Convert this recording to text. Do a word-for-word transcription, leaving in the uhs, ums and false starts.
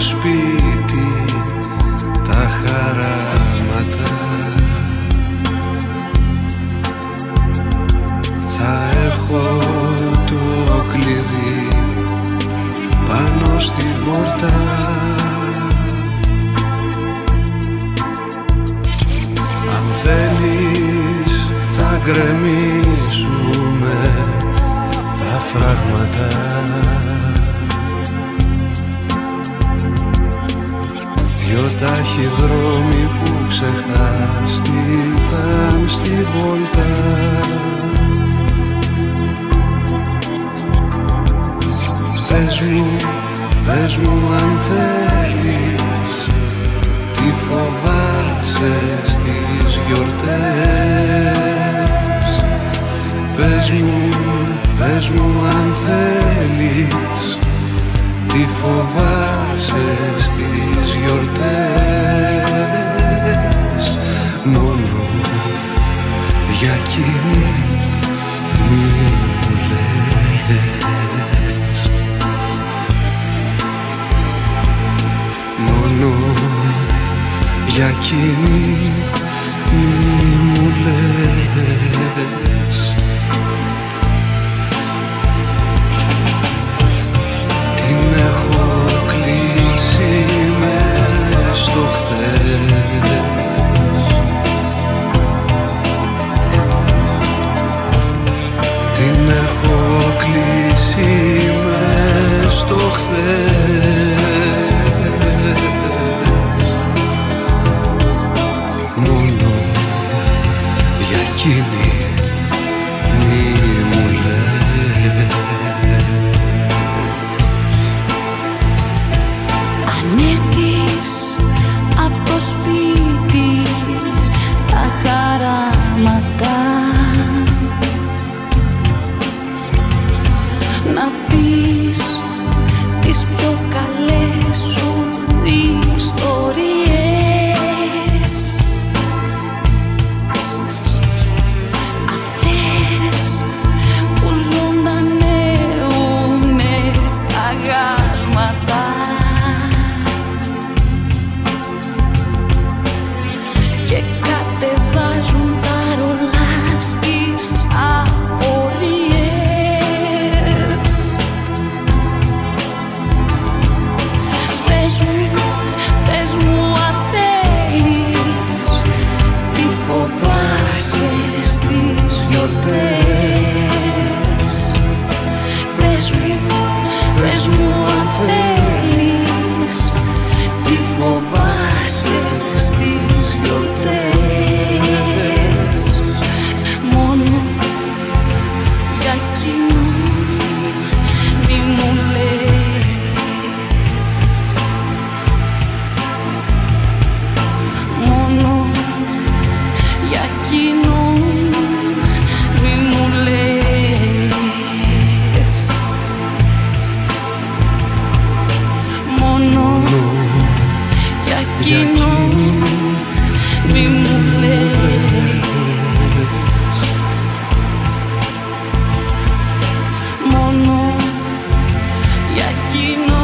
σπίτι τα χαράματα. Θα έχω το κλειδί πάνω στην πόρτα. Αν θέλεις θα γκρεμίσουμε τα φράγματα. Δυο ταχυδρόμοι που ξεχάστηκαν στη βόλτα. Πες μου, πες μου αν θέλεις, τι φοβάσαι στις γιορτές. Πες μου, πες μου αν θέλεις, τι φοβάσαι στις γιορτές. Μόνο για εκείνη μη μου λες. Μόνο για εκείνη μη μου λες. Την έχω κλείσει μες στο χθες. Την έχω κλείσει μες στο χθες. Μόνο για εκείνη μη μου λες. Αν έρθεις απ' το σπίτι τα χαράματα, να πεις τις πιο καλές σου ιστορίες, αυτές που ζωντανεύουνε τα γάλματα. Και κατεβάζουν τα ρολάσκης απορίες. Πες μου, πες μου αν θέλεις, τι φοβάσαι στις γιορτές. Πες μου, πες μου αν θέλεις, τι φοβάσαι στις γιορτές. Μόνο για εκείνο μη μου λες. Μόνο για εκείνο μη μου λες. Μόνο για εκείνο μη μου λες. Μόνο για εκείνο